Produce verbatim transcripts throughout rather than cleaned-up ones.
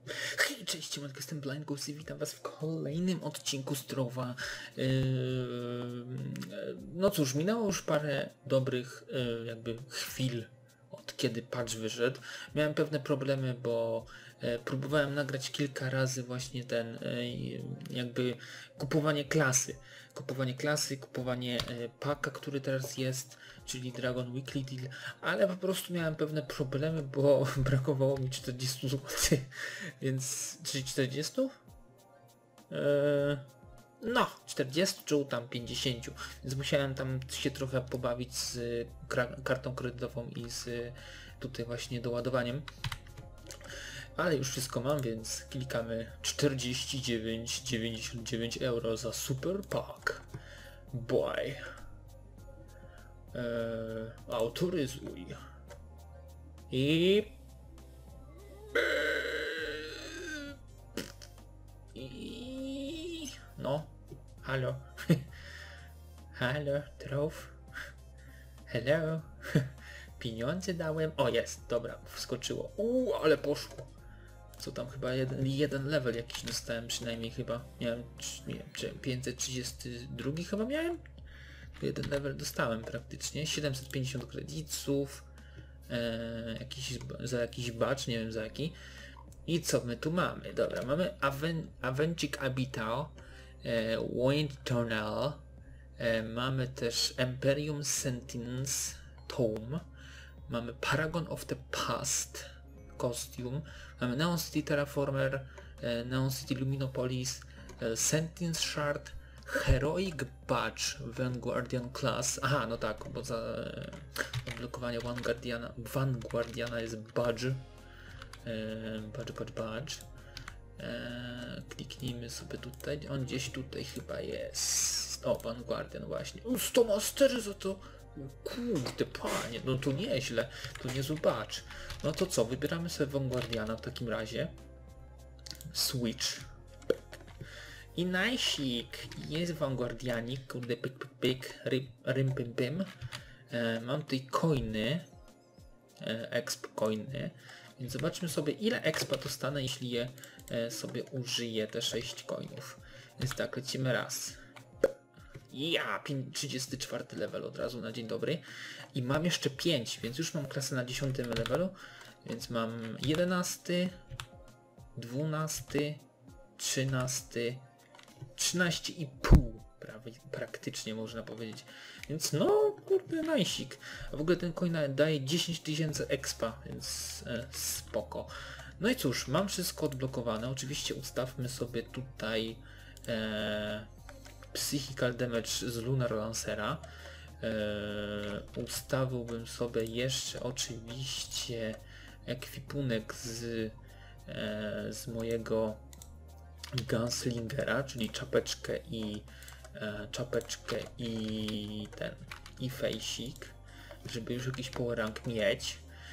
Hej, cześć, Siemanko, jestem Blind Goose i witam was w kolejnym odcinku Strowa. Yy, no cóż, minęło już parę dobrych yy, jakby chwil od kiedy patch wyszedł. Miałem pewne problemy, bo yy, próbowałem nagrać kilka razy właśnie ten yy, jakby kupowanie klasy. Kupowanie klasy, kupowanie yy, paka, który teraz jest, czyli Dragon Weekly Deal, ale po prostu miałem pewne problemy, bo brakowało mi czterdzieści złotych, więc, czyli czterdzieści? Eee, no, czterdzieści czy tam pięćdziesiąt, więc musiałem tam się trochę pobawić z kartą kredytową i z tutaj właśnie doładowaniem. Ale już wszystko mam, więc klikamy czterdzieści dziewięć dziewięćdziesiąt dziewięć euro za super pack. Boy. Eee, autoryzuj. I... I... No. Halo. Halo, trof. Hello. Pieniądze dałem. O, jest. Dobra, wskoczyło. Uuu, ale poszło. Co tam, chyba jeden, jeden level jakiś dostałem przynajmniej chyba. Miałem, nie wiem, czy pięćset trzydzieści dwa chyba miałem? Jeden level dostałem praktycznie. siedemset pięćdziesiąt kredytów. E, jakiś, za jakiś bacz, nie wiem za jaki. I co my tu mamy? Dobra, mamy Aven, Avencik Abital, e, Wind Tunnel, e, mamy też Imperium Sentinels Tome, mamy Paragon of the Past Costume, mamy Neon City Terraformer, e, Neon City Luminopolis, e, Sentience Shard, Heroic Badge Vanguardian Class. Aha, no tak, bo za e, odblokowanie Vanguardiana, Vanguardiana jest badge. E, badge, badge, badge. E, kliknijmy sobie tutaj. On gdzieś tutaj chyba jest. O, Vanguardian właśnie. O, sto mastery za to. Kurde, panie, no to nieźle. To nie zobacz. No to co, wybieramy sobie Vanguardiana w takim razie. Switch. I najsik jest Vanguardianik, kurde, pyk, pyk, pyk, rym, pym, pym. E, mam tutaj coiny, e, exp coiny, więc zobaczmy sobie, ile expa dostanę, jeśli je e, sobie użyję, te sześć coinów. Więc tak, lecimy raz. Ja, trzydziesty czwarty level od razu na dzień dobry. I mam jeszcze pięć, więc już mam klasę na dziesiątym levelu, więc mam jedenasty, dwunasty, trzynasty, trzynaście i pół prawie, praktycznie można powiedzieć. Więc no, kurde, najsik. A w ogóle ten coin daje dziesięć tysięcy expa, więc e, spoko. No i cóż, mam wszystko odblokowane. Oczywiście ustawmy sobie tutaj e, Psychical Damage z Lunar Lancera. E, ustawiłbym sobie jeszcze oczywiście ekwipunek z, e, z mojego Gunslingera, czyli czapeczkę i e, czapeczkę i ten i fejsik, żeby już jakiś power rank mieć.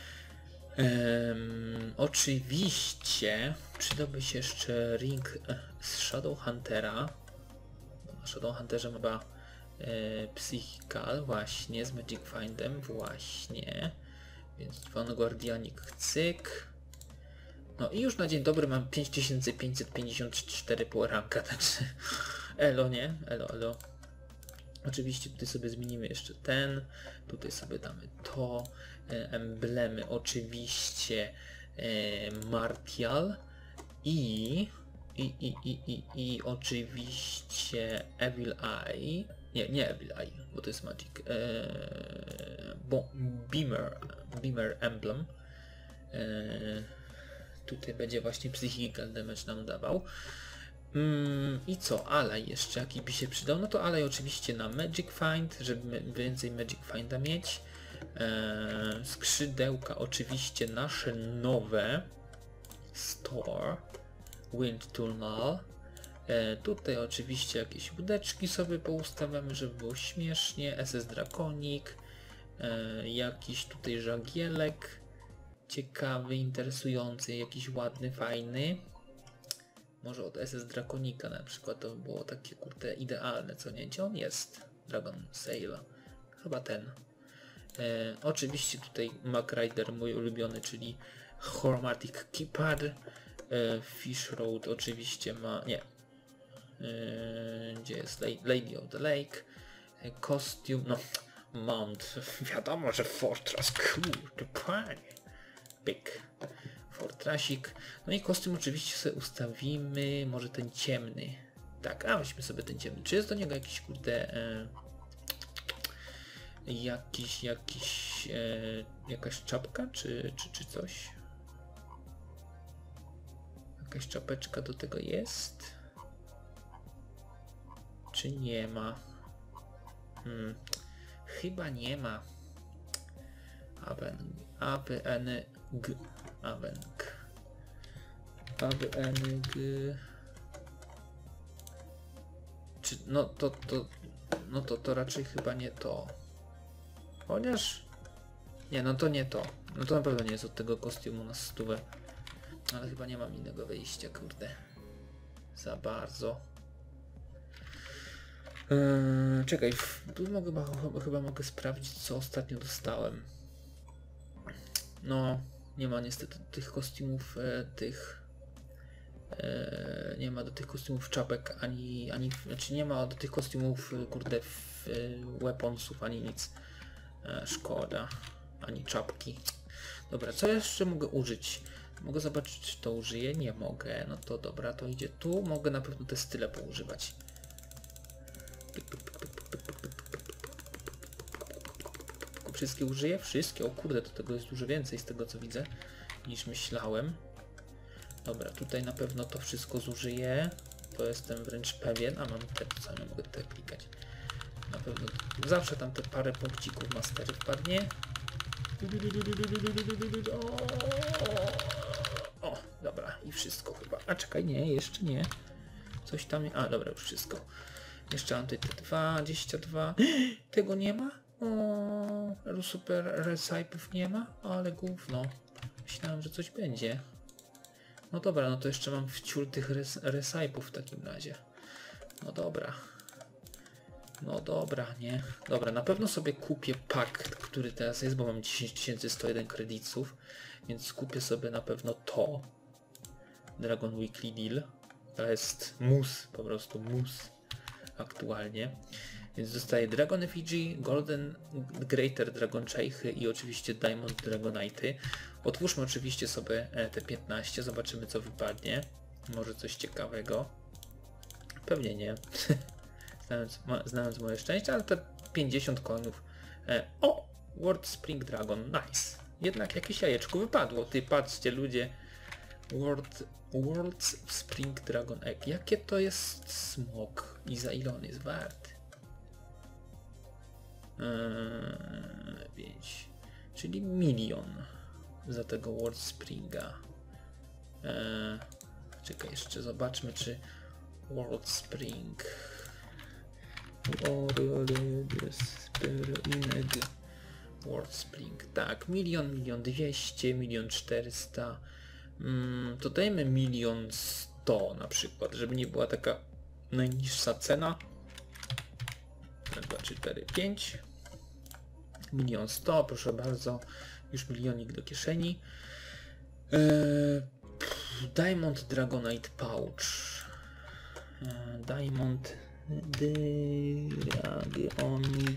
Ehm, oczywiście przydałby się jeszcze ring z Shadowhuntera. Na Shadowhunterze chyba e, Psychical, właśnie, z Magic Findem, właśnie. Więc Vanguardianik cyk. No i już na dzień dobry mam pięć tysięcy pięćset pięćdziesiąt cztery power ranka, także elo, nie? Elo, elo. Oczywiście tutaj sobie zmienimy jeszcze ten, tutaj sobie damy to, e, emblemy oczywiście e, Martial i, i, i, i, i, i oczywiście Evil Eye, nie, nie Evil Eye, bo to jest Magic, e, bo Beamer, Beamer Emblem. E, Tutaj będzie właśnie Psychical Damage nam dawał. Mm, I co? Alej jeszcze jaki by się przydał? No to Alej oczywiście na Magic Find, żeby więcej Magic Finda mieć. Eee, skrzydełka oczywiście nasze nowe. Store. Wind Tunnel. Eee, tutaj oczywiście jakieś łódeczki sobie poustawiamy, żeby było śmiesznie. S S Drakonik. Eee, jakiś tutaj żagielek. Ciekawy, interesujący, jakiś ładny, fajny. Może od S S Drakonika na przykład, to było takie kurde idealne, co nie? Gdzie on jest? Dragon Sail. Chyba ten. E, oczywiście tutaj Mac Rider mój ulubiony, czyli Chromatic Keypad. Fish Road oczywiście ma... nie. Gdzie jest Lady of the Lake? Kostium, no... Mount, wiadomo, że Fortress, kurde, panie. Pyk. Fortrasik. No i kostium oczywiście sobie ustawimy, może ten ciemny. Tak, a weźmy sobie ten ciemny. Czy jest do niego jakiś, kurde... E, jakiś, jakiś... E, jakaś czapka, czy, czy, czy coś? Jakaś czapeczka do tego jest? Czy nie ma? Hmm. Chyba nie ma. Aben, abng, abeng, abng. Czy no to to, no to to raczej chyba nie to. Chociaż nie, no to nie to. No to na pewno nie jest od tego kostiumu na stówę. Ale chyba nie mam innego wyjścia, kurde. Za bardzo. Yy, czekaj, tu mogę, chyba, chyba mogę sprawdzić, co ostatnio dostałem. No, nie ma niestety tych kostiumów, e, tych... E, nie ma do tych kostiumów czapek, ani... ani znaczy nie ma do tych kostiumów, kurde, w, e, weaponsów, ani nic. E, szkoda. Ani czapki. Dobra, co jeszcze mogę użyć? Mogę zobaczyć, czy to użyję? Nie mogę. No to dobra, to idzie tu. Mogę na pewno te style poużywać. Wszystkie użyję? Wszystkie? O kurde, to tego jest dużo więcej z tego co widzę niż myślałem. Dobra, tutaj na pewno to wszystko zużyję. To jestem wręcz pewien. A mam te, co nie mogę tutaj klikać. Na pewno zawsze tam te parę punkcików mastery wpadnie. O, dobra, i wszystko chyba. A czekaj, nie, jeszcze nie. Coś tam. A, dobra, już wszystko. Jeszcze mam tutaj te dwadzieścia dwa. Tego nie ma? O, super recypów nie ma? Ale gówno. Myślałem, że coś będzie. No dobra, no to jeszcze mam wciul tych res recypów w takim razie. No dobra. No dobra, nie? Dobra, na pewno sobie kupię pak, który teraz jest, bo mam dziesięć tysięcy sto jeden kredytów. Więc kupię sobie na pewno to. Dragon Weekly Deal. To jest mus, po prostu mus. Aktualnie. Więc dostaję Dragon Effigy, Golden Greater Dragon Chaichy i oczywiście Diamond Dragonite. Otwórzmy oczywiście sobie te piętnaście, zobaczymy co wypadnie. Może coś ciekawego. Pewnie nie. znając, ma, znając moje szczęście, ale te pięćdziesiąt coinów. E, o! World Spring Dragon, nice. Jednak jakieś jajeczko wypadło. Ty patrzcie ludzie. World, World Spring Dragon Egg. Jakie to jest smok i za ile on jest wart? Eee, pięć. Czyli milion za tego World Springa. Eee, czekaj, jeszcze zobaczmy, czy World Spring. World Spring. Tak, milion, milion dwieście, milion czterysta. Mm, to dajmy milion sto na przykład, żeby nie była taka najniższa cena. dwa, trzy, cztery, pięć. Milion sto, proszę bardzo. Już milionik do kieszeni. Eee, Diamond Dragonite Pouch. Eee, Diamond Dragonite.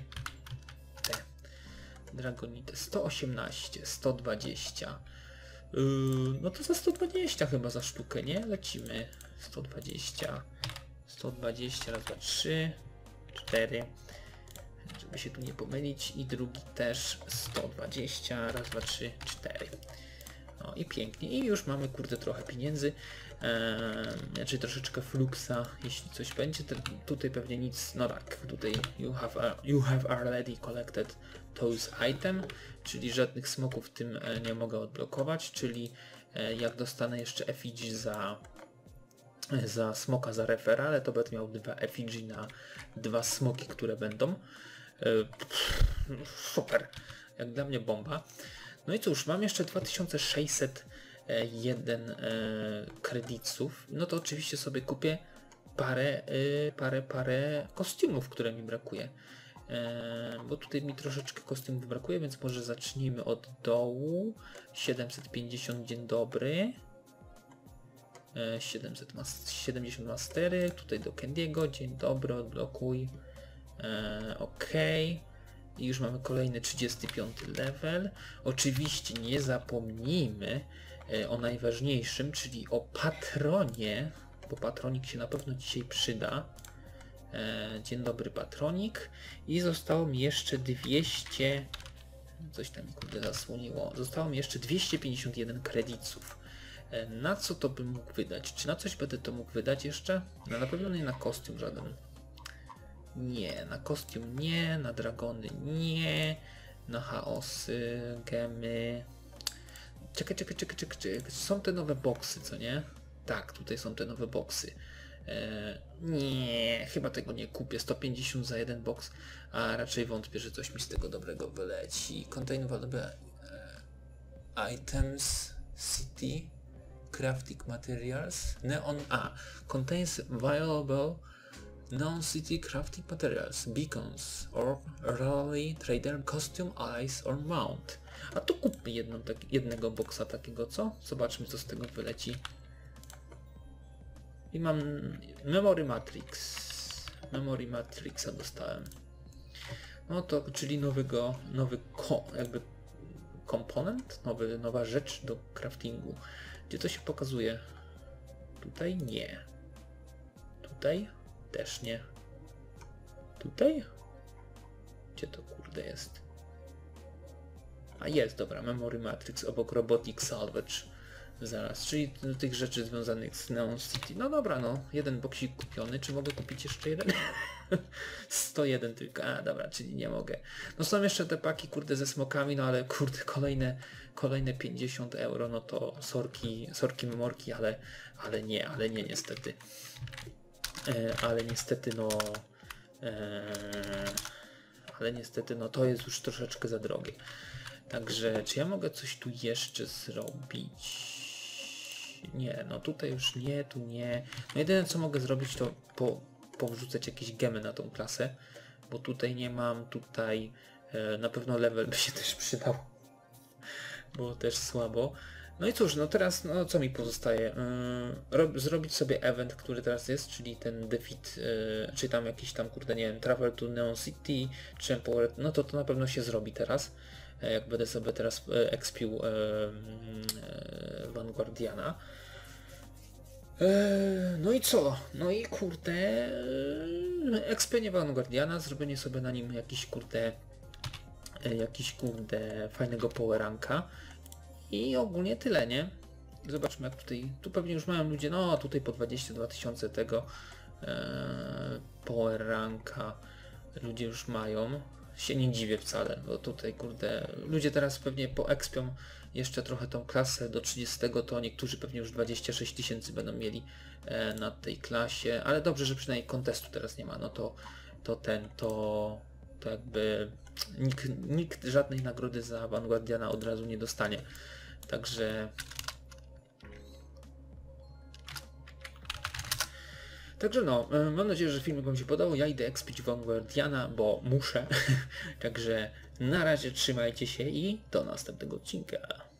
Dragonite sto osiemnaście, sto dwadzieścia. Eee, no to za sto dwadzieścia chyba za sztukę, nie? Lecimy. sto dwadzieścia. sto dwadzieścia, raz, dwa, trzy, cztery. Żeby się tu nie pomylić. I drugi też sto dwadzieścia, raz, dwa, trzy, cztery. No i pięknie. I już mamy kurde trochę pieniędzy. Eee, znaczy troszeczkę fluxa, jeśli coś będzie. Te, tutaj pewnie nic, no tak, tutaj you have, you have already collected those item, czyli żadnych smoków tym e, nie mogę odblokować, czyli e, jak dostanę jeszcze effigy za za smoka za referale, to będę miał dwa effigy na dwa smoki, które będą. E, pff, super, jak dla mnie bomba. No i cóż, mam jeszcze dwa tysiące sześćset jeden e, kredytów. No to oczywiście sobie kupię parę, e, parę, parę kostiumów, które mi brakuje. E, bo tutaj mi troszeczkę kostiumów brakuje, więc może zacznijmy od dołu. siedemset pięćdziesiąt, dzień dobry. E, siedemset mas siedemdziesiąt mastery, tutaj do Candy'ego, dzień dobry, odblokuj. E, ok. I już mamy kolejny trzydziesty piąty level. Oczywiście nie zapomnijmy e, o najważniejszym, czyli o patronie, bo patronik się na pewno dzisiaj przyda. E, dzień dobry, patronik. I zostało mi jeszcze dwieście... Coś tam kurde zasłoniło. Zostało mi jeszcze dwieście pięćdziesiąt jeden kredytów. E, na co to bym mógł wydać? Czy na coś będę to mógł wydać jeszcze? No na pewno nie na kostium żaden. Nie, na kostium nie, na dragony nie, na chaosy, gemy. Czekaj, czekaj, czekaj, czekaj, czekaj. Są te nowe boksy, co nie? Tak, tutaj są te nowe boksy. Eee, nie, chyba tego nie kupię. sto pięćdziesiąt za jeden boks, a raczej wątpię, że coś mi z tego dobrego wyleci. Contain valuable e, items, city, crafting materials, neon, a, contains valuable non-city crafting materials, beacons, or rally trader costume, eyes or mount. A to kupmy jedną, tak, jednego boksa takiego, co? Zobaczmy, co z tego wyleci. I mam Memory Matrix. Memory Matrixa dostałem. No to, czyli nowego, nowy ko, jakby komponent, nowy, nowa rzecz do craftingu. Gdzie to się pokazuje? Tutaj nie. Tutaj też nie. Tutaj? Gdzie to kurde jest? A jest, dobra, Memory Matrix obok Robotic Salvage. Zaraz, czyli tych rzeczy związanych z Neon City. No dobra, no, jeden boksik kupiony. Czy mogę kupić jeszcze jeden? sto jeden tylko, a dobra, czyli nie mogę. No są jeszcze te paki kurde ze smokami, no ale kurde kolejne, kolejne pięćdziesiąt euro, no to sorki, sorki memorki, ale, ale nie, ale nie niestety. E, ale niestety no... E, ale niestety no to jest już troszeczkę za drogie. Także czy ja mogę coś tu jeszcze zrobić? Nie, no tutaj już nie, tu nie. No jedyne co mogę zrobić to po, powrzucać jakieś gemy na tą klasę, bo tutaj nie mam, tutaj e, na pewno level by się też przydał, było też słabo. No i cóż, no teraz no co mi pozostaje? Yy, zrobić sobie event, który teraz jest, czyli ten defeat, yy, czy tam jakiś tam kurde nie wiem, travel to Neon City, czy Empower, no to to na pewno się zrobi teraz. Jak będę sobie teraz expił e, e, Vanguardiana. E, no i co? No i kurde e, expienie Vanguardiana, zrobienie sobie na nim jakiś kurde e, jakiś kurde fajnego poweranka i ogólnie tyle, nie? Zobaczmy jak tutaj, tu pewnie już mają ludzie, no tutaj po dwadzieścia dwa tysiące tego e, poweranka ludzie już mają. Się nie dziwię wcale, bo tutaj kurde, ludzie teraz pewnie poekspią jeszcze trochę tą klasę do trzydziestego, to niektórzy pewnie już dwadzieścia sześć tysięcy będą mieli e, na tej klasie, ale dobrze, że przynajmniej kontestu teraz nie ma, no to, to ten, to, to jakby nikt, nikt żadnej nagrody za Vanguardiana od razu nie dostanie, także Także no, mam nadzieję, że filmik wam się podobał. Ja idę expić Vanguardiana, bo muszę. Także na razie trzymajcie się i do następnego odcinka.